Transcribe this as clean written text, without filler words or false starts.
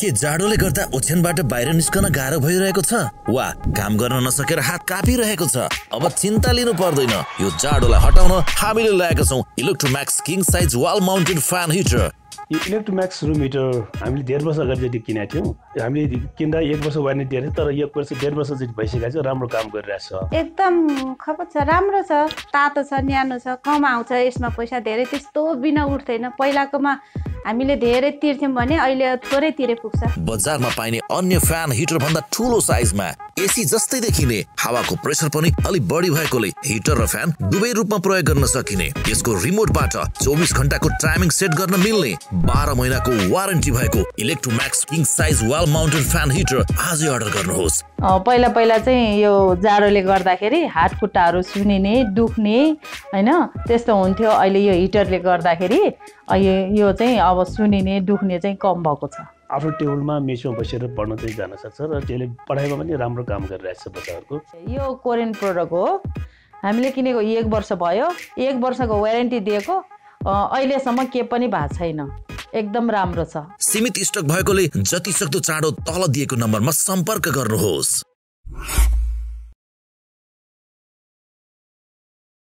के जाडोले गर्दा ओछ्यानबाट बाहिर निस्कन गाह्रो भइरहेको छ वा काम गर्न नसकेर हात कापिरहेको छ? अब चिन्ता लिनु पर्दैन। यो जाडोलाई हटाउन हामीले ल्याएका छौं Electromax king size wall mounted fan heater. यो इलेक्ट्रोम्याक्स रुम हिटर हामीले 1.5 वर्ष अगाडि चाहिँ किनेको थियौँ। हामीले किन्दा 1 वर्ष वारेन्टी दिएको थियो, तर 1 वर्ष 1.5 वर्ष चाहिँ भइसकेको छ। राम्रो काम गरिरहेछ, एकदम खपत छ, राम्रो छ, तातो छ, न्यानो छ, कम आउँछ यसमा पैसा धेरै त्यस्तो बिना उठ्दैन। पहिलाकोमा हामीले धेरै तिर्थ्यौं भने अहिले थोरै तिरे पुग्छ। बजारमा पाइने अन्य फ्यान हिटर भन्दा ठूलो साइजमा एसी जस्तै देखिने, हावाको प्रेसर पनि अलि बढी भएकोले हिटर र फ्यान दुवै रूपमा प्रयोग गर्न सकिने, यसको रिमोटबाट 24 घण्टाको टाइमिङ सेट गर्न मिल्ने, 12 महिनाको वारेन्टी भएको Electromax king size wall mounted fan heater आजै अर्डर गर्नुहोस्। पहिला चाहिँ यो जाडोले गर्दाखेरि हात खुट्टाहरू सुनिने, दुख्ने हैन त्यस्तो हुन्थ्यो। अहिले यो हिटरले गर्दाखेरि यो चाहिँ अब सुनिने, दुख्ने चाहिँ कम भएको छ। आफ्नो टेबलमा मेचमा बसेर पढ्न चाहिँ जान सक्छ र त्यसले पढाइमा पनि राम्रो काम गरिरहेछ बच्चाहरूको। यो कोरियन प्रोडक्ट हो, हामीले किनेको 1 वर्ष भयो, 1 वर्षको वारेन्टी दिएको, अहिलेसम्म के पनि भएको छैन, एकदम राम्रो छ। सीमित स्टक भएकोले जति सक्दो चाँडो तल दिएको नम्बरमा सम्पर्क गर्नुहोस्।